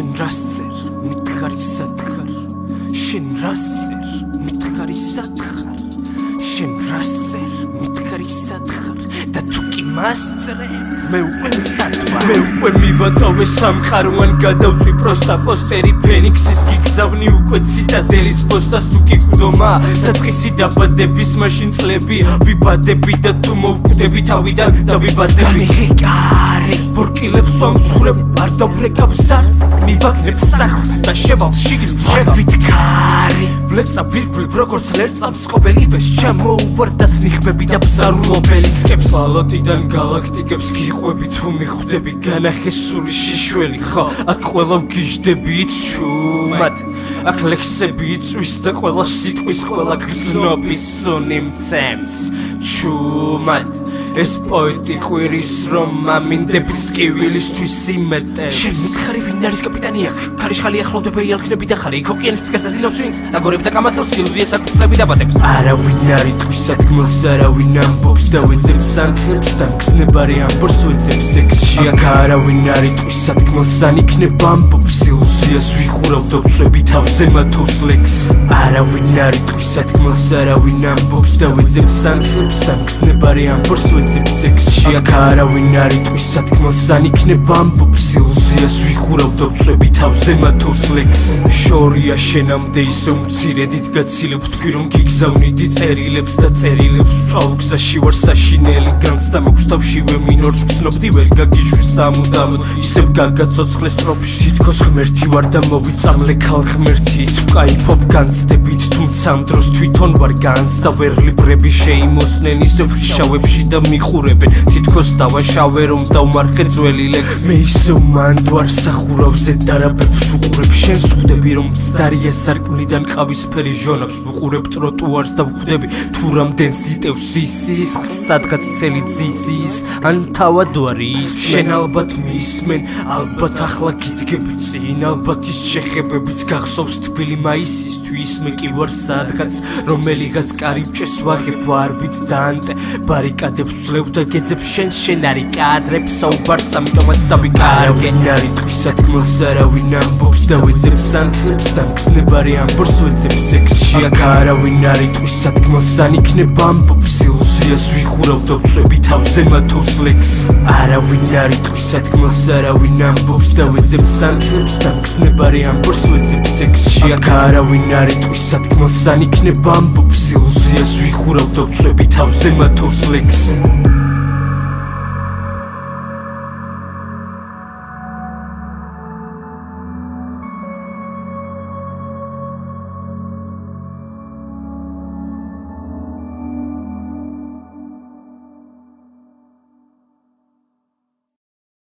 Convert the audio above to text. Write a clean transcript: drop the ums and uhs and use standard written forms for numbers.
შენ რასწერ მითხარი სათხარ შენ რასწერ მითხარი სათხარ შენ რასწერ მითხარი სათხარ და თუ კი მასწრებ მე უკვე მსათხარ მე უკვე მივატოვე სამყაროვან გადავწვი პროსტა პოსტერი ფენიქსის გიგზავნი უკვე ციტადელის პოსტას უკიკვდომა საწყისი დაბადების მაშინ წლები ვიბადები და თუ მოვკვდები თავიდან და ვიბადები გამიღეკარი ბორკილებს ვამსხვრებ არ დავრეკავ ზარს მივაგნებ სახლს და შევალ შიგნით შევითქარი ვლეწა ვირგვლივ როგორც ლერწამს ყოველივეს ჩამოუვარდათ ნიხბები და ბზარულობელისკებს ბალოტიდან გალაქტიკებს გიყვები თუ მიხვდები განახესული შიშველი ხო აქ ყველა ვგიჟდებით ჩუმად აქ ლექსები იწვის და ყველა სიტყვის ყველა გრძნობის სუნი მცემს ჩუმად ეს პოეტი ყვირის რომ მამინდების ტკივილისთვის იმეტებს შენ მითხარი ვინ არის კაპიტანი აქ ქარიშხალი ახლოვდება იალქნები და ხარი იქ ოკეანის გასაზრდელს ვინც აგორებ და კამათელს ილუზიას აკუწლები დაბადებს არავინ არის თქვის სათქმელს არავინ ამბობს და ვეძებს სანქნებს და მგზნებარი ამბობს ვეძებს სექსში აქ არავინ არის თქვის სათქმელს ან იქნება ამბობს ილუზიას ვიხურავ დობწვები თავზე მათოს ლექს არავინ არის თქვის სათქმელს არავინ ამბობს და ვეძებს სანქნებს და მგზნებარი ამბობს ვეძებს სექსში აქ არავინ არის თქვის სათქმელს ან იქნება ამბობს ილუზიას ვიხურავ დობწვები თავზე მათოს ლექს შორია შენამდე ისე უმცირედით გაცილებ თქვი რომ გიგზავნიდი წერილებს და წერილებს ვწვალ გზაში ვარ საშინელი განს და მაქვს თავშივე მინორს ვცნობდი ვერ გაგიშვი სამუდამოდ ისევ გაგაცოცხლე სტროფში თითქოს ღმერთი ვარ და მოვიწამლე ქალ ღმერთით ვკაიფობ განცდებით თუმცა ამ დროს თვითონ ვარ განს და ვერლიბრები შეიმოსნენ ისევ შავებში და მიხურებენ თითქოს დავაშავე რომ დავმარხე ძველი ლექს მე ისევ მანდ ვარ სახურავზე დარაბებს ვუყურებ შენს ხვდები რომ მცდარია სარკმლიდან ყავისფერი ჟონავს ვუყურებ ტროტუარს და ვხვდები თუ რამდენ სიტევს ისის სადღაც ცელი ძისის ან თავად ვარ ის შენ ალბათ მისმენ ალბათ ახლა გიდგები წინ ალბათ ის შეხებებიც გახსოვს თბილი მაისისთვის მე კი ვარ სადღაც რომელიღაც კარიბჭეს ვაღებ ვარბით დაანტე ბარიკადებს ვძლევ და გეძებ შენ არი კადრებს საუბარს ამიტომაც დავიკარავენ არის თქვის სათქმელს არავინ ამბობს და ვეძებს სანქნებს და მგზნებარი ამბობს ვეძებს სექსში აქ არავინ არის თქვის სათქმელს ან იქნება ამბობს ილუზიას ვიხურავ დობწვები თავზე მათოს ლექს არავინ არის თქვის სათქმელს არავინ ამბობს და ვეძებს სანქნებს და მგზნებარი ამბობს ვეძებს სექსში აქ არავინ არის თქვის სათქმელს ან იქნება ამბობს ილუზიას ვიხურავ დობწვები თავზე მათოს ლექს